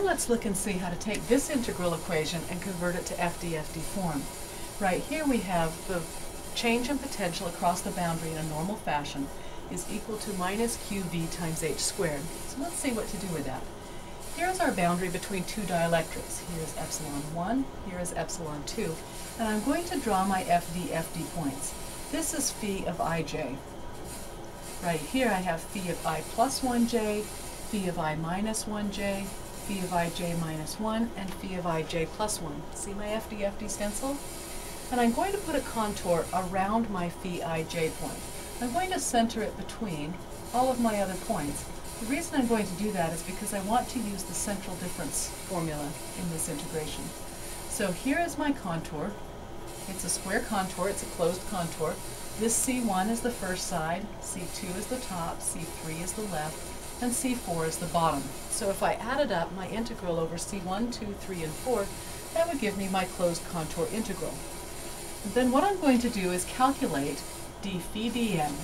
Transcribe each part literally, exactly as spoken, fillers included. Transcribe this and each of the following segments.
Now let's look and see how to take this integral equation and convert it to F D F D form. Right here we have the change in potential across the boundary in a normal fashion is equal to minus Q V times H squared. So let's see what to do with that. Here's our boundary between two dielectrics. Here is epsilon one, here is epsilon two, and I'm going to draw my F D F D points. This is phi of ij. Right here I have phi of I plus one j, phi of I minus one j, phi of ij minus one, and phi of ij plus one. See my F D F D stencil? And I'm going to put a contour around my phi ij point. I'm going to center it between all of my other points. The reason I'm going to do that is because I want to use the central difference formula in this integration. So here is my contour. It's a square contour, it's a closed contour. This C one is the first side, C two is the top, C three is the left, and C four is the bottom. So if I added up my integral over C one, two, three, and four, that would give me my closed contour integral. And then what I'm going to do is calculate d phi dn.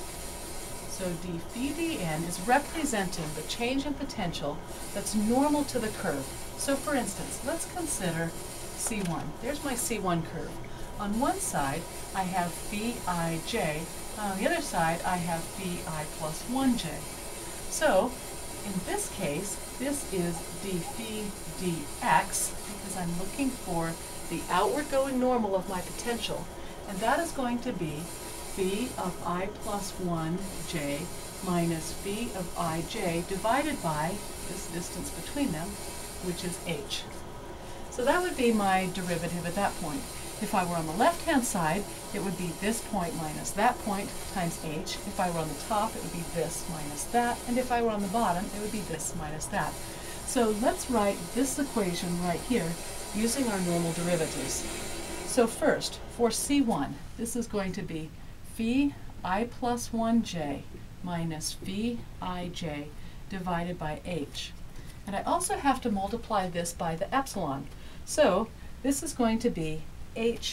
So d phi dn is representing the change in potential that's normal to the curve. So for instance, let's consider C one. There's my C one curve. On one side, I have phi ij, and on the other side, I have phi I plus one j. So, in this case, this is d phi dx, because I'm looking for the outward going normal of my potential, and that is going to be phi of I plus one j minus phi of ij divided by this distance between them, which is h. So that would be my derivative at that point. If I were on the left-hand side, it would be this point minus that point times h. If I were on the top, it would be this minus that. And if I were on the bottom, it would be this minus that. So let's write this equation right here using our normal derivatives. So first, for C one, this is going to be phi I plus one j minus phi ij divided by h. And I also have to multiply this by the epsilon. So this is going to be h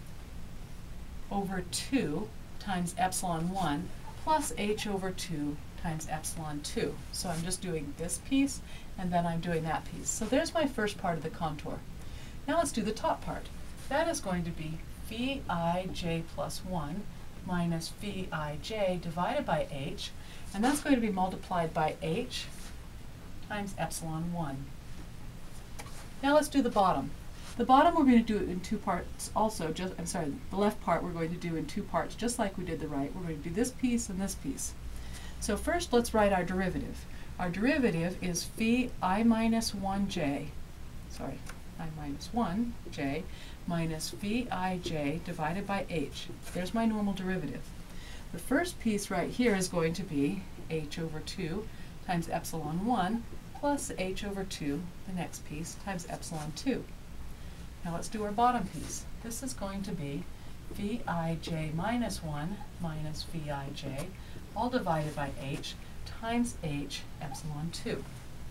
over two times epsilon one plus h over two times epsilon two. So I'm just doing this piece and then I'm doing that piece. So there's my first part of the contour. Now let's do the top part. That is going to be phi ij plus one minus phi ij divided by h, and that's going to be multiplied by h times epsilon one. Now let's do the bottom. The bottom we're going to do it in two parts also, just, I'm sorry, the left part we're going to do in two parts, just like we did the right. We're going to do this piece and this piece. So first let's write our derivative. Our derivative is phi I minus one j, sorry, I minus one j minus phi ij divided by h. There's my normal derivative. The first piece right here is going to be h over two times epsilon one plus h over two, the next piece, times epsilon two. Now let's do our bottom piece. This is going to be phi ij minus one minus phi ij, all divided by h, times h epsilon two.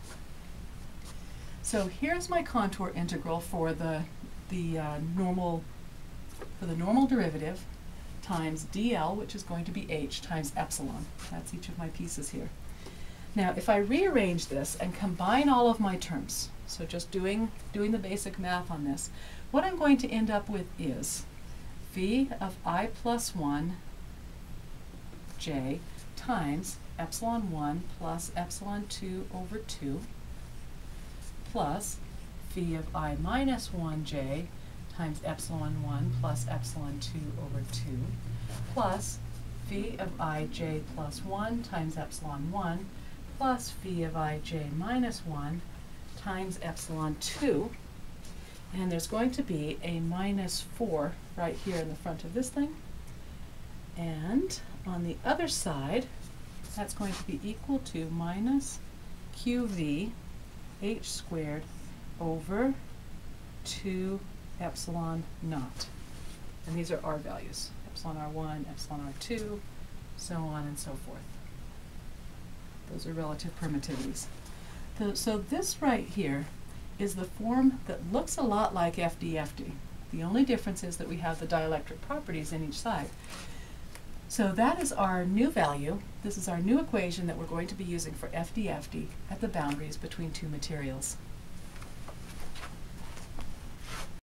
So here's my contour integral for the, the uh, normal for the normal derivative times dl, which is going to be h, times epsilon. That's each of my pieces here. Now if I rearrange this and combine all of my terms, so just doing, doing the basic math on this, what I'm going to end up with is phi of I plus one j times epsilon one plus epsilon two over two plus phi of I minus one j times epsilon one plus epsilon two over two plus phi of ij plus one times epsilon one plus phi of ij minus one times epsilon two, and there's going to be a minus four right here in the front of this thing, and on the other side that's going to be equal to minus qv h squared over two epsilon naught, and these are r values, epsilon r one, epsilon r two, so on and so forth. Those are relative permittivities. So, so this right here is the form that looks a lot like F D F D. The only difference is that we have the dielectric properties in each side. So that is our new value. This is our new equation that we're going to be using for F D F D at the boundaries between two materials.